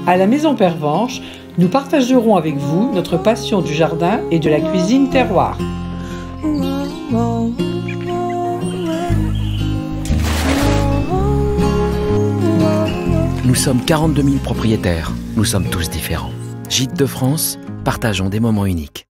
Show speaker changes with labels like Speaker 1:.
Speaker 1: À la Maison Pervenche, nous partagerons avec vous notre passion du jardin et de la cuisine terroir.
Speaker 2: Nous sommes 42 000 propriétaires. Nous sommes tous différents. Gîtes de France, partageons des moments uniques.